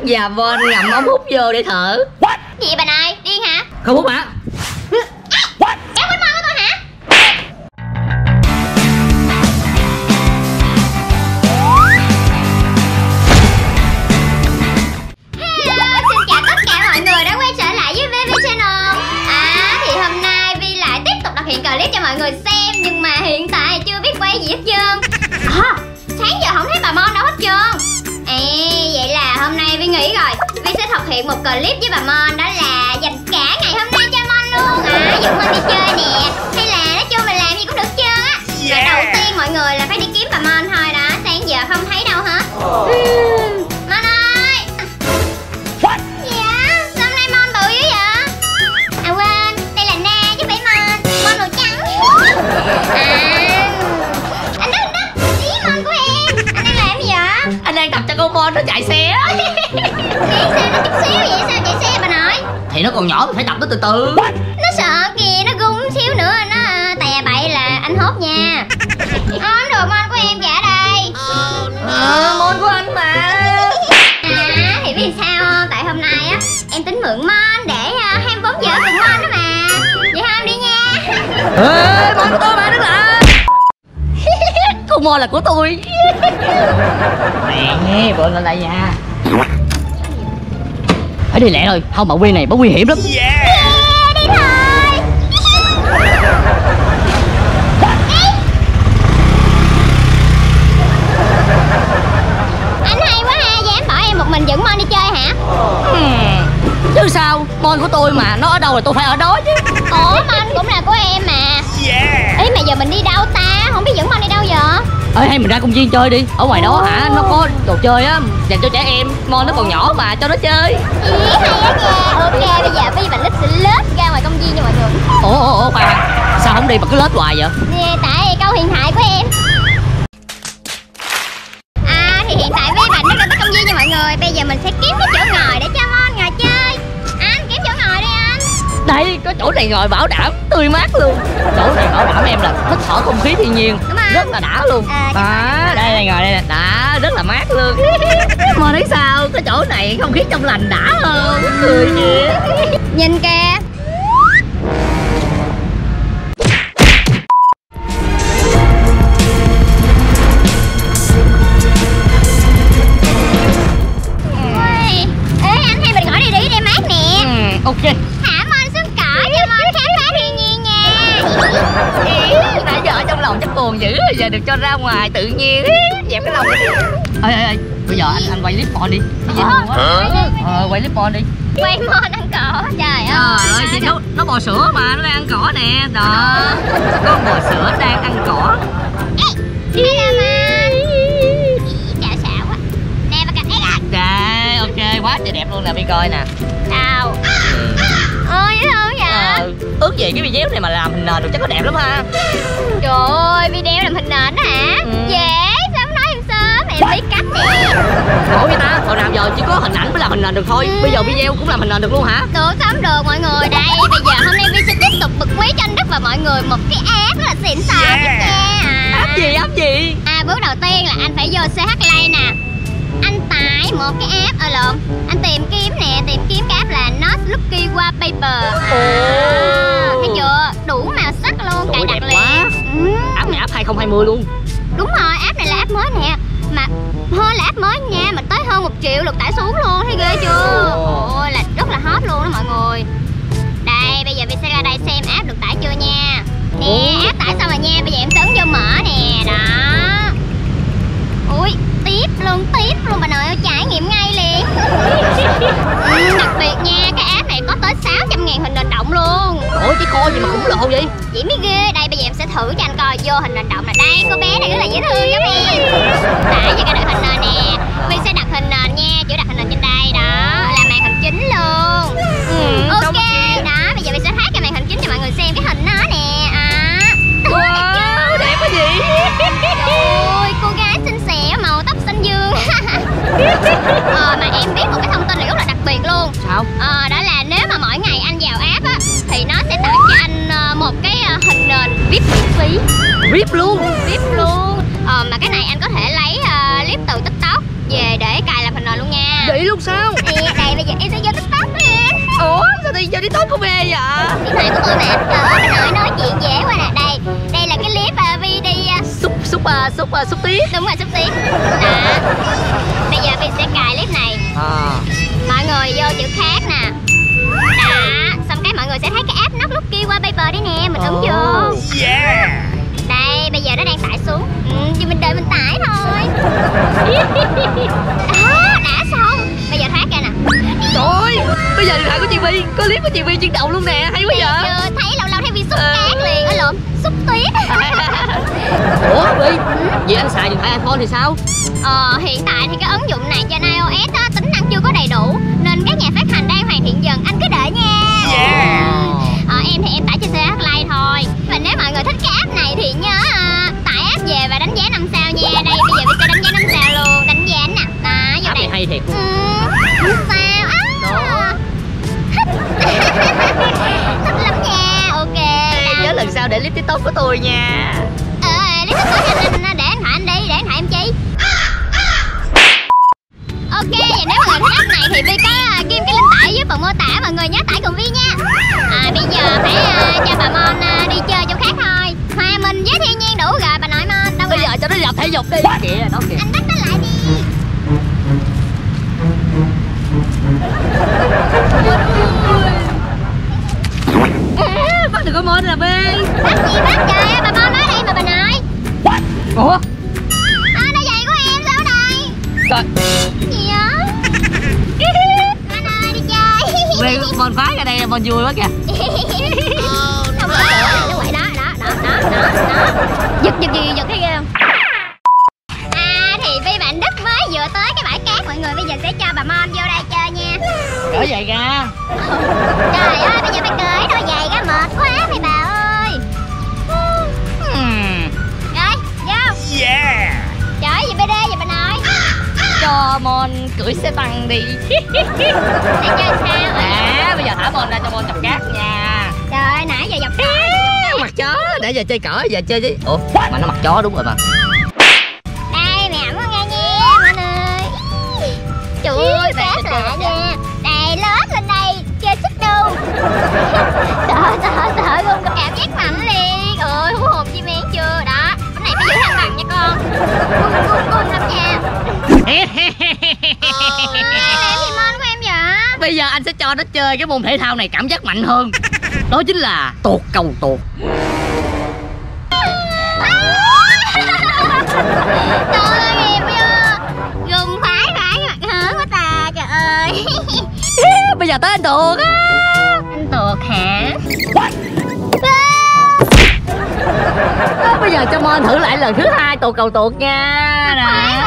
và Von ngậm ống hút vô để thở. Gì bà này, điên hả? Không hút hả? Em quên mon của tôi hả? Hello, xin chào tất cả mọi người đã quay trở lại với VV Channel. Thì hôm nay Vi lại tiếp tục thực hiện clip cho mọi người xem, nhưng mà hiện tại chưa biết quay gì hết trơn. Sáng giờ không thấy bà Mon đâu hết trơn. Vậy là hôm nay Vi nghĩ rồi, Vi sẽ thực hiện một clip với bà Mon, đó là dành cả ngày hôm nay cho Mon luôn. Dẫn Mon đi chơi nè, hay là nói chung mình làm gì cũng được trơn á. Và đầu tiên mọi người là phải đi kiếm bà Mon thôi đó, sáng giờ không thấy đâu hết. Mon ơi. Dạ, sao hôm nay Mon bự dữ vậy? À quên, đây là Na chứ phải Mon. Mon màu trắng. Anh Đức, ý Mon của em. Anh đang làm gì vậy? Anh đang tập cho con Mon nó chạy xe. Xe nó chút xíu vậy, sao chạy xe bà nội? Thì nó còn nhỏ, phải tập nó từ từ. Nó sợ kìa, nó gung xíu nữa nó tè bậy là anh hốt nha. Không được, Mon của em trả đây. Mon của anh mà. Thì biết sao không? Tại hôm nay á em tính mượn Mon để ham vốn vợ cùng Mon đó mà. Vậy thôi em đi nha. Mon của tôi mà, đứng lại. Con Mon là của tôi. Nè, bộ lên đây nha. Phải đi lẹ thôi, không mà quy này nó nguy hiểm lắm. Đi thôi. Anh hay quá ha, dám bỏ em một mình dẫn Mon đi chơi hả? Chứ sao, Mon của tôi mà, nó ở đâu là tôi phải ở đó chứ. Ủa, Mon cũng là của em mà. Ý mà giờ mình đi đâu ta? Không biết dẫn Mon đi đâu giờ? Hay mình ra công viên chơi đi. Ở ngoài đó hả, nó có đồ chơi á dành cho trẻ em. Mon nó còn nhỏ mà, cho nó chơi. Ý hay á nha. Ok, bây giờ Vi và Lít sẽ lết ra ngoài công viên nha mọi người. Ủa khoan, sao không đi mà cứ lết hoài vậy? Tại câu huyền thoại của em. Thì hiện tại Vi và Lít ra tới công viên nha mọi người. Bây giờ mình sẽ kiếm cái chỗ ngồi để cho Mon ngồi chơi. Anh kiếm chỗ ngồi đi anh. Đây, có chỗ này ngồi bảo đảm tươi mát luôn. Chỗ này bảo đảm em là thích thở không khí thiên nhiên, rất là đã luôn. Đây ngồi đây nè, đã, rất là mát luôn. Mon thấy sao, cái chỗ này không khí trong lành đã hơn. Cười kìa. Nhìn kìa. Ok. Thả Mon xuống cỏ cho Mon khám phá thiên nhiên nha. Nãy giờ ở trong lòng chắc buồn dữ, giờ được cho ra ngoài tự nhiên. Dẹp cái lòng. Ê, bây giờ anh quay clip Mon đi. Quay clip Mon đi. Quay Mon ăn cỏ, trời ơi. Chị nó bò sữa mà, nó đang ăn cỏ nè. Đó, con bò sữa đang ăn cỏ. Hello Mon. Chào xạo quá. Nè bà cặp Đây, ok, quá trời đẹp luôn nè, đi coi nè. Sao? Dễ thương vậy? Ước gì cái video này mà làm hình nền được chắc có đẹp lắm ha. Trời ơi, video làm hình nền đó hả? Dễ, sao không nói em sớm, em biết cách nè. Ủa vậy ta, hồi nào giờ chỉ có hình ảnh mới làm hình nền được thôi. Bây giờ video cũng làm hình nền được luôn hả? Được, sao không được mọi người. Đây, bây giờ hôm nay Vi sẽ tiếp tục bật mí cho anh Đức và mọi người một cái app rất là xịn sò nha. App gì? Bước đầu tiên là anh phải vô CH Play nè. Anh tải một cái app, anh tìm kiếm cái app là Not Lucky Wallpaper. Thấy chưa? Đủ màu sắc luôn, cài đặt liền. App này app 2020 luôn. Đúng rồi, app này là app mới nè. Mà hơn là app mới nha, mà tới hơn 1 triệu lượt tải xuống luôn, thấy ghê chưa? Ôi là rất là hot luôn đó mọi người. Đây, bây giờ Vi sẽ ra đây xem app được tải chưa nha. Nè, app tải xong rồi nha, bây giờ em ấn vô mở nè, đó. Ui, tiếp luôn bà nội ơi, trải nghiệm ngay liền. Đặc biệt nha, cái app này có tới 600.000 hình nền động luôn. Ủa chứ kho gì mà khủng lộ vậy? Chỉ mới ghê. Đây bây giờ em sẽ thử cho anh coi, vô hình nền động là đây, cô bé này rất là dễ thương giống em. Tải cho cái đặt hình nền nè. Vi sẽ đặt hình nền nha, chữ đặt hình nền trên đây đó, là màn hình chính luôn. Ok, đó, bây giờ Vi sẽ phát cái màn hình chính cho mọi người xem cái hình nó nè. Wow, đẹp quá gì? Ôi, cô gái xinh xẻo màu tóc xanh dương. Mà em biết một cái thông tin này rất là đặc biệt luôn. Sao? Đó là nếu mà mỗi ngày anh vào app á thì nó sẽ tặng cho anh một cái hình nền VIP miễn phí. VIP luôn? VIP luôn. Mà cái này anh có thể lấy clip từ TikTok về để cài làm hình nền luôn nha. Vậy luôn sao? Đây bây giờ em sẽ vô TikTok nè. Ủa sao đi vô TikTok của bê vậy? Điện thoại của tôi mà. Trời ơi, bà nội nói chuyện dễ quá nè. Đây là cái clip Vi đi Xúc tiếp. đúng rồi, xúc tiến. Đó. Bây giờ Vi sẽ cài clip này. Mọi người vô chữ khác nè. Đó. Xong cái mọi người sẽ thấy cái app Knock Lucky Wallpaper đấy nè. Mình ứng vô. Đây, bây giờ nó đang tải xuống. Thì mình đợi mình tải thôi. Đó, đã xong. Bây giờ thoát ra nè. Trời ơi, bây giờ điện thoại của chị Vi có clip của chị Vi chuyển động luôn nè, hay quá vậy. Chưa thấy lâu thấy Vi xúc cát liền. Lộn, xúc tuyết. Ủa Vi, vậy anh xài điện thoại iPhone thì sao? Hiện tại thì cái ứng dụng này trên iOS á, tính năng chưa có đầy đủ nên các nhà phát hành đang hoàn thiện dần, anh cứ đợi nha. Em thì em tải trên CH Play thôi. Và nếu mọi người thích cái app này thì nhớ tải app về và đánh giá 5 sao nha. Đây bây giờ Vi sẽ đánh giá 5 sao luôn. Đánh giá nè. Đó, vô App đây. này hay thiệt. 5 sao. Thích lắm nha. Ok. Nhớ lần sau để clip TikTok của tôi nha. Clip TikTok anh để anh thoại anh đi, để anh thoại em chi. Ok, vậy nếu mọi người thích app này thì Vi có ghim cái link tải dưới phần mô tả, mọi người nhớ tải cùng Vi nha. Bây giờ phải cho bà Mon đi chơi chỗ khác thôi. Hòa mình với thiên nhiên đủ rồi bà nội Mon. Đâu Bây rồi? giờ cho nó tập thể dục đi. Kìa, đó kìa. Anh tắt nó lại đi. Bắt được con Mon là Bi. Bắt gì bắt trời ơi, bà Mon nói đây mà bà nội. Ủa? Đôi giày của em sao đây? Trời. Gì á? Anh ơi đi chơi. Bi, Mon phá ra đây là Mon vui quá kìa. Không có cửa, đúng rồi đó. Giật thấy ghê không? Thì Vi Bạn Đức mới vừa tới cái bãi cát mọi người, bây giờ sẽ cho bà Mon vô đây chơi nha. Cởi giày ra. Trời ơi, bây giờ phải cởi đôi giày ra mệt quá thì bà ơi. Rồi, vô. Trời gì BD vậy bà nội? Cho Mon cưỡi xe tăng đi. Để chơi sao vậy? Bây giờ thả Mon ra cho Mon chọc cát nha. Trời ơi, nãy giờ dọc cát. Mặt chó, để giờ chơi cỏ, giờ chơi chứ. Ủa, mà nó mặt chó đúng rồi mà. Đây mẹ ẩm nghe nha mọi người. Trời ơi, cát lạ nha. Đây, lết lên đây, chơi xích đu. Sợ luôn, có cảm giác mạnh liền. Ôi, hú hồn chim én chưa? Đó, cái này phải giữ thăng bằng nha con. Cung lắm nha. Em thì Mon của em vậy? Bây giờ anh sẽ cho nó chơi cái môn thể thao này cảm giác mạnh hơn. Đó chính là tuột cầu tuột. Trời ơi, nghiệp chưa? Gùng phải mặt hớn quá ta, trời ơi. Bây giờ tới anh tuột á. Anh tuột hả? Bây giờ cho Mon thử lại lần thứ 2 tuột cầu tuột nha. Nè.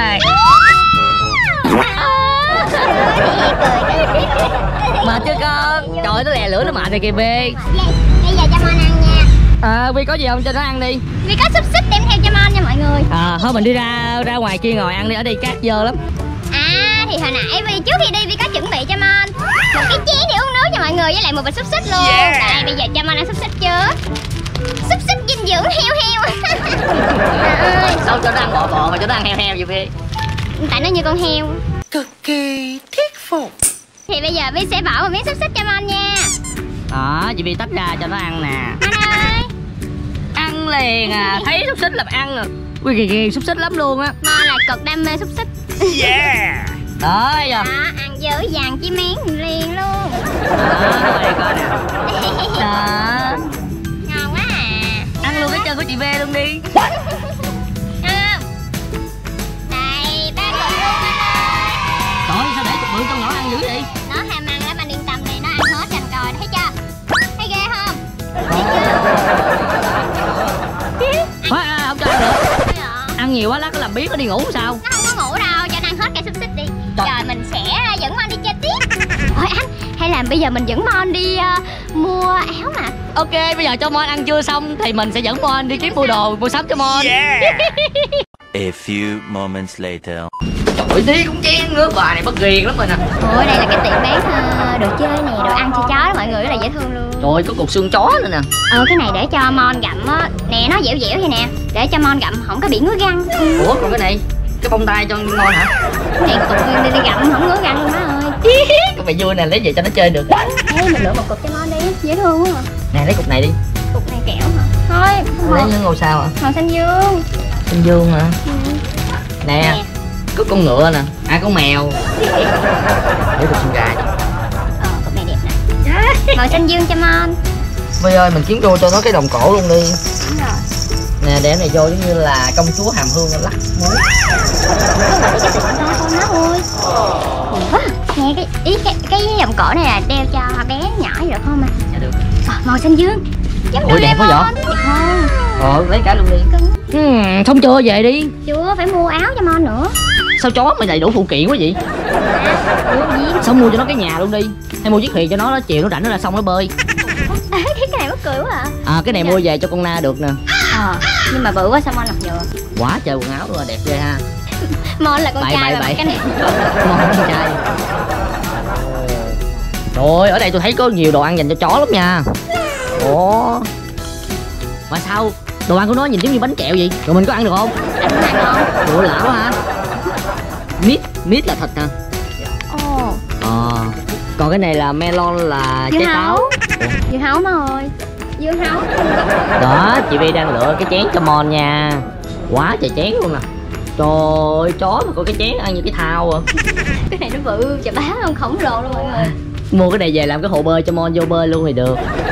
Mệt chưa con? Trời ơi, nó lè lửa nó mệt rồi kìa Bi. Bây giờ cho Mon ăn nha. Vi có gì không cho nó ăn đi. Vi có xúc xích đem theo cho Mon nha mọi người. Thôi mình đi ra ngoài kia ngồi ăn đi, ở đây cát dơ lắm. Thì hồi nãy Vi trước khi đi Vi có chuẩn bị cho Mon một cái chén để uống nước cho mọi người với lại một bịch xúc xích luôn. Đây bây giờ cho Mon ăn xúc xích trước. Xúc xích dinh dưỡng heo. Sao cho nó ăn bò mà cho nó ăn heo vậy Vi? Tại nó như con heo. Cực kỳ thuyết phục. Thì bây giờ Vi sẽ bỏ một miếng xúc xích cho Mon nha. Đó, chị Vi tách ra cho nó ăn nè. Mon ơi. Ăn liền à, thấy xúc xích là ăn rồi. Ui kìa xúc xích lắm luôn á. Mon là cực đam mê xúc xích. Đó giờ. Đó, ăn dữ vàng chim én liền luôn. Đó, đây coi nè. Đó. Ngon quá à. Ăn luôn cái chân của chị V luôn đi. Không. Đây, ba cục luôn anh ơi. Trời ơi, sao để cục bự con nhỏ ăn dữ vậy? Nó ham ăn lắm, anh yên tâm đi, nó ăn hết cho anh coi, thấy chưa? Thấy ghê không? Không cho ăn được. Ăn nhiều quá lát nó làm biếng nó đi ngủ sao? Nó không có ngủ đâu, cho nó ăn hết cái xúc xích đi. Rồi mình sẽ dẫn Mon đi chơi tiếp. Thôi anh, hay là bây giờ mình dẫn Mon đi mua áo mà. Ok, bây giờ cho Mon ăn trưa xong thì mình sẽ dẫn Mon đi kiếm mua đồ, mua sắm cho Mon. A few moments later. Trời ơi, tí cũng chén nữa, bà này bất ghiền lắm rồi nè. Ôi, đây là cái tiệm bán đồ chơi nè, đồ ăn cho chó đó mọi người, rất là dễ thương luôn. Trời ơi, có cục xương chó nữa nè. Cái này để cho Mon gặm á. Nè, nó dẻo dẻo vậy nè, để cho Mon gặm không có bị ngứa răng. Ủa, còn cái này? cái bông tai cho ngon hả? Này cục đi gặm không ngứa răng luôn má ơi. Cái mày vui nè, lấy về cho nó chơi được. Ê, mình lựa một cục cho Mon đi, dễ thương quá à. Nè lấy cục này đi. Cục này kẹo hả? Thôi Lấy những màu sao hả? màu xanh dương. Xanh dương hả? Ừ. Nè, có con ngựa nè, con mèo. Để cục xương gà. Cục này đẹp nè. Màu xanh dương cho Mon. Bây ơi, mình kiếm vô cho nó cái đồng cổ luôn đi. Đúng rồi. Nè, để này vô giống như là công chúa hàm hương lắc múa. Cái gì con má ơi. Quá. Nghe cái vòng cổ này là đeo cho bé nhỏ vậy được không mà? Dạ được. Màu xanh dương. Ủa đẹp quá vậy? Đẹp không? Lấy cả luôn đi. Xong chưa, về đi. Chưa, phải mua áo cho Mon nữa. Sao chó mày đầy đủ phụ kiện quá vậy? Sao mua cho nó cái nhà luôn đi. Hay mua chiếc thuyền cho nó chiều nó rảnh nó ra sông nó bơi. Cái này mắc cười quá à. Cái này mua về cho con Na được nè. Nhưng mà bự quá sao Mon mặc vừa. Quá trời quần áo luôn, đẹp ghê ha. Mon là con trai mà cái này. Mon là con trai. Rồi, ở đây tôi thấy có nhiều đồ ăn dành cho chó lắm nha. Ủa mà sao đồ ăn của nó nhìn giống như bánh kẹo vậy? Rồi mình có ăn được không? Ăn không? Ủa lão hả? Mít là thịt hả? Còn cái này là melon là trái táo. Dưa hấu má ơi. Dưa hấu. Đó, chị Vi đang lựa cái chén cho Mon nha. Quá trời chén luôn nè. Trời ơi, chó mà có cái chén ăn như cái thao à. Cái này nó bự chà bá không, khổng lồ luôn mọi người. Mua cái này về làm cái hồ bơi cho Mon vô bơi luôn thì được.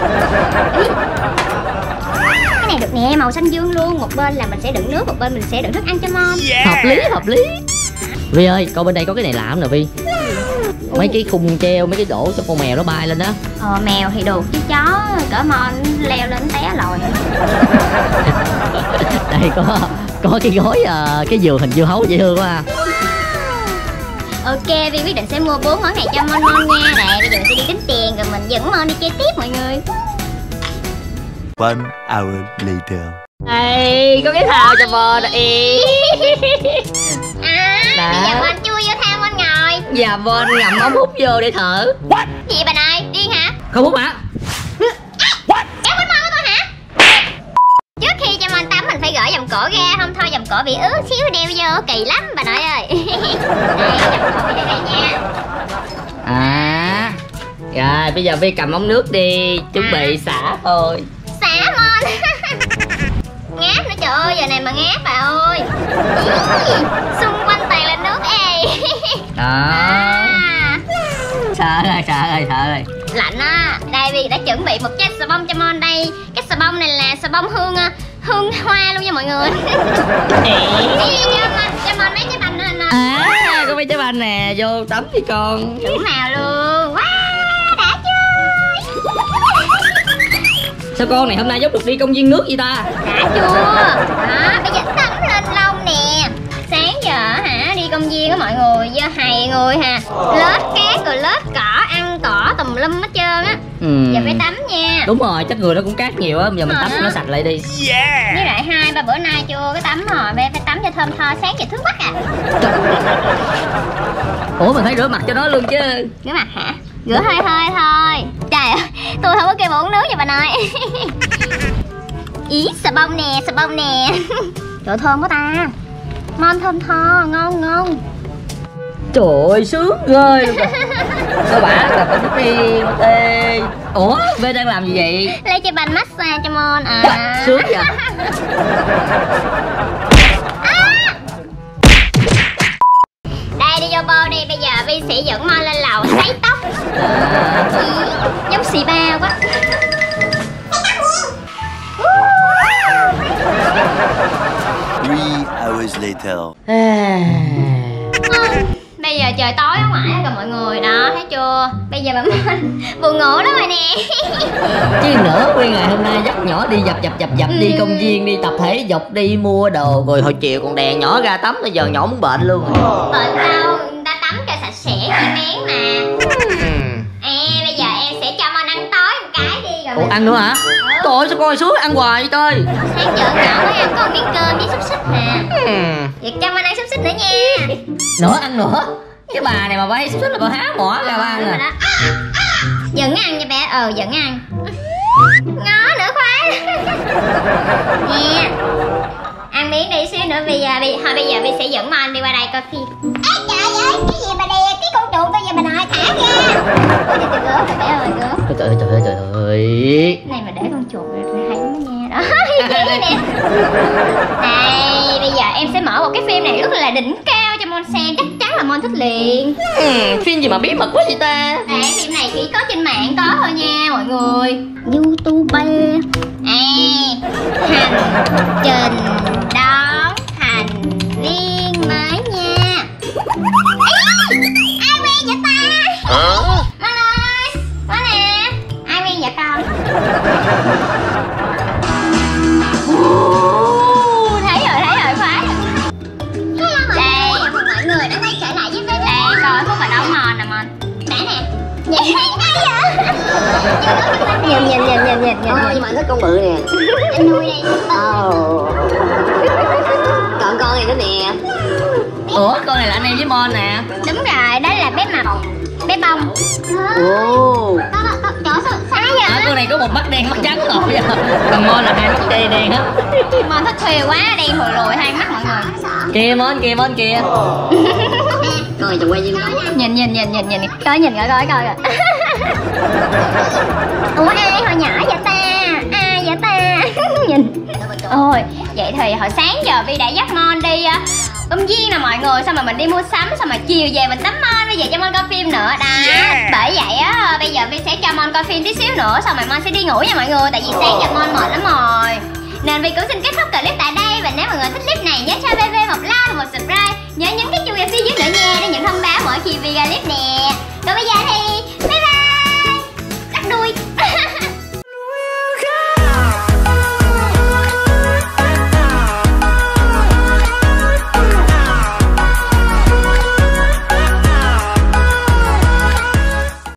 Cái này được nè, màu xanh dương luôn. Một bên là mình sẽ đựng nước, một bên mình sẽ đựng thức ăn cho Mon. Hợp lý. Vi ơi, coi bên đây có cái này lạ lắm nè Vi. Mấy cái khung treo, mấy cái đổ cho con mèo nó bay lên đó. Mèo thì được chứ chó cỡ Mon leo lên té lòi. Đây có cái gói cái dừa hình dưa hấu dễ thương quá. Ok, Vi quyết định sẽ mua 4 món này cho Mon nha. Nè, bây giờ mình sẽ đi tính tiền rồi mình dẫn Mon đi chơi tiếp mọi người. 1 hour later. Đây, có cái thao cho Mon ý. Bây giờ Mon chui vô thao Mon ngồi. Dạ Mon ngậm ống hút vô để thở. Gì bà này, điên hả? Không hút hả? Kéo bánh Mon của tôi hả? Trước khi cho Mon tắm mình phải gỡ vòng cổ ra, không thôi vòng cổ bị ướt xíu đeo vô kỳ lắm bà nội ơi. Đây, vòng cổ đây này nha. Rồi bây giờ Vi cầm ống nước đi, chuẩn bị xả thôi. Xả Mon. Ngáp nữa trời ơi, giờ này mà ngáp bà ơi. Xung quanh toàn là nước ê. Đó. Sợ rồi. Lạnh á. Đây Vi đã chuẩn bị một chai xà bông cho Mon đây. Cái xà bông này là xà bông hương hoa luôn nha mọi người. Cho Mon mấy trái banh lên. Có mấy trái banh nè, vô tắm đi con. Đủ màu luôn. Wow, đã chơi. Sao con này hôm nay dốc được đi công viên nước vậy ta? Đã chưa? Đó, bây giờ tắm lên lông nè. Sáng giờ hả, đi công viên á mọi người, do hầy người hà. Lết cát rồi lết cỏ, ăn cỏ tùm lum hết trơn á. Giờ phải tắm nha. Đúng rồi, chắc người nó cũng cát nhiều á, giờ mình tắm cho nó sạch lại đi. Với lại 2-3 bữa nay chưa có tắm rồi, bé phải tắm cho thơm tho, sáng giờ thức mắt à. Ủa mình phải rửa mặt cho nó luôn chứ. Rửa mặt hả? Rửa hơi thôi. Trời ơi, tôi không có kêu uống nước nha bà nội. Ý, xà bông nè. Trời thơm quá ta. Mon thơm tho, ngon. Trời ơi, sướng ghê. Sao bả là phải thích đi. Ê. Ủa, V đang làm gì vậy? Lấy cho banh massage cho Mon à. Sướng vậy. Đây đi vô bô đi, bây giờ Vi sẽ dẫn Mon lên lầu sấy tóc. Giống xì ba quá. Hours later. Bây giờ trời tối ở ngoài rồi mọi người đó, thấy chưa? Bây giờ bà Mon buồn ngủ lắm rồi nè. Chứ nữa, nguyên ngày hôm nay dắt nhỏ đi dập đi công viên, đi tập thể dục, đi mua đồ, rồi hồi chiều còn đèn nhỏ ra tắm, bây giờ nhỏ muốn bệnh luôn. Bệnh đâu, người ta tắm cho sạch sẽ chi mén mà. Bây giờ em sẽ cho Mon ăn tối một cái đi rồi. Ủa, ăn nữa hả? Trời ơi, sao coi suốt ăn hoài vậy trời. Sáng giờ nhỏ mới ăn có một miếng cơm với xúc xích nè. Việc cho Mon ăn xúc xích nữa nha. Ăn nữa. Cái bà này mà bay xúc xích là bà há mỏ ra bà ăn à. Vẫn ăn nha bé, vẫn ăn. Ngó nữa khoái. Nè, ăn miếng đi tí xíu nữa bây giờ Vi sẽ dẫn Mon đi qua đây coi phim. Ê trời ơi, cái gì mà đè cái con chuột bây giờ bà nội thả ra. Ôi từ gớm rồi bé ơi gớm. Trời ơi. Này mà để con chuột rồi hay lắm nha. Đó, vậy nè. Này, bây giờ em sẽ mở một cái phim này rất là đỉnh cao cho Mon xem, chắc chắn là Mon thích liền. Phim gì mà bí mật quá vậy ta? Đấy, phim này chỉ có trên mạng có thôi nha mọi người. YouTube. Hành trình đón thành viên mới nha. Ai quen vậy ta? Mon ơi, Mon nè. Ai quen vậy con? Thấy rồi, phải. Đây, mọi người đã quay trở lại với VV. Đây, coi Phúc và đón Mon nè Mon. Đã nè. Nhìn thấy ai vậy? Nhìn. Nhưng mà thích con bự nè. Anh nuôi đây. Còn con này nữa nè. Ủa, con này là anh em với Mon nè. Đúng rồi, đó là bé mập, bé bông. Ồ. Trời sao vậy? Con này có một mắt đen mắt trắng rồi. Còn Mon là hai mắt đen hết. Mon thích khuya quá, đen thùi lùi hai mắt mọi người. Kìa Mon kìa. Con này chồng quay duyên lắm. Nhìn coi rồi. Ủa ai hồi nhỏ vậy ta? Ai vậy ta? Nhìn. Ôi, vậy thì hồi sáng giờ Vi đã dắt Mon đi công viên nè mọi người, xong rồi mình đi mua sắm, xong rồi chiều về mình tắm Mon, bây giờ cho Mon coi phim nữa đó. Bởi vậy á, bây giờ Vi sẽ cho Mon coi phim tí xíu nữa, xong rồi Mon sẽ đi ngủ nha mọi người, tại vì sáng giờ Mon mệt lắm rồi. Nên Vi cũng xin kết thúc clip tại đây, và nếu mọi người thích clip này nhớ cho VV một like và một subscribe, nhớ nhấn cái chuông ở phía dưới nữa nha để nhận thông báo mỗi khi Vi ra clip nè. Còn bây giờ thì